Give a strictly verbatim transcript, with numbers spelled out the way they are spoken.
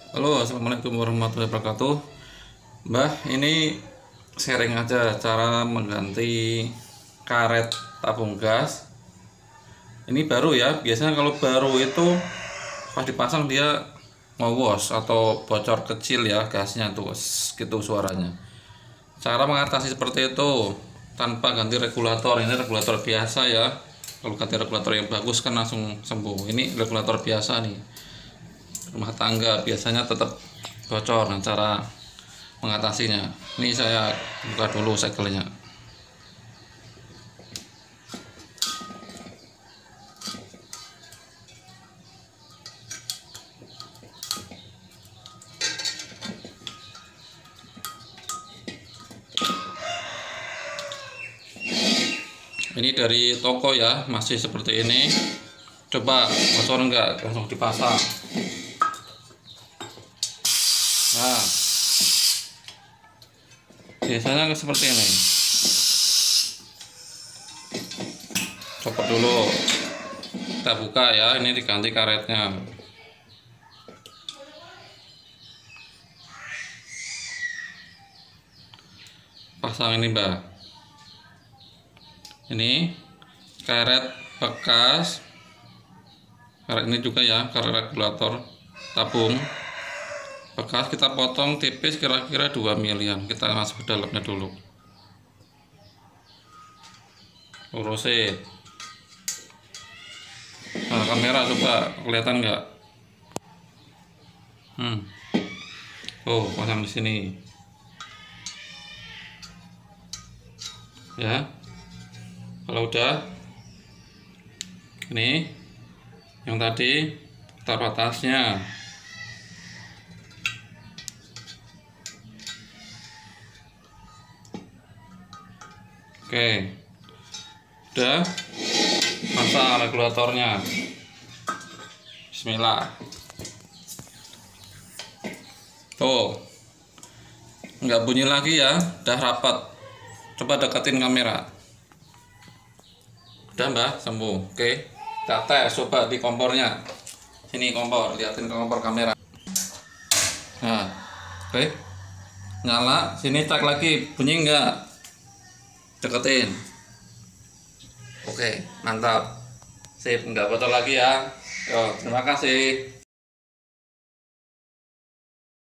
Halo, assalamualaikum warahmatullahi wabarakatuh. Mbah, ini sharing aja cara mengganti karet tabung gas. Ini baru ya. Biasanya kalau baru itu pas dipasang dia ngowos atau bocor kecil ya gasnya tuh, gitu suaranya. Cara mengatasi seperti itu tanpa ganti regulator. Ini regulator biasa ya. Kalau ganti regulator yang bagus kan langsung sembuh. Ini regulator biasa nih, rumah tangga biasanya tetap bocor. Nah, cara mengatasinya ini saya buka dulu segelnya. Ini dari toko ya, masih seperti ini. Coba bocor enggak, langsung dipasang. Nah, biasanya seperti ini. Copot dulu, kita buka ya. Ini diganti karetnya. Pasang ini mbak. Ini karet bekas. Karet ini juga ya, karet regulator tabung bekas, kita potong tipis kira-kira dua milian. Kita masuk ke dalamnya dulu, lurusin. Nah, kamera coba kelihatan nggak? Hmm. Oh, pasang di sini. Ya. Kalau udah, ini yang tadi taruh atasnya. Oke, udah pasang regulatornya. Bismillah. Tuh, nggak bunyi lagi ya, udah rapat. Coba deketin kamera. Udah mbak, sembuh. Oke, kita tes coba di kompornya. Sini kompor, liatin ke kompor kamera. Nah, oke, nyala. Sini cek lagi, bunyi nggak? Deketin. Oke, mantap. Sip, nggak bocor lagi ya. Yo, terima kasih.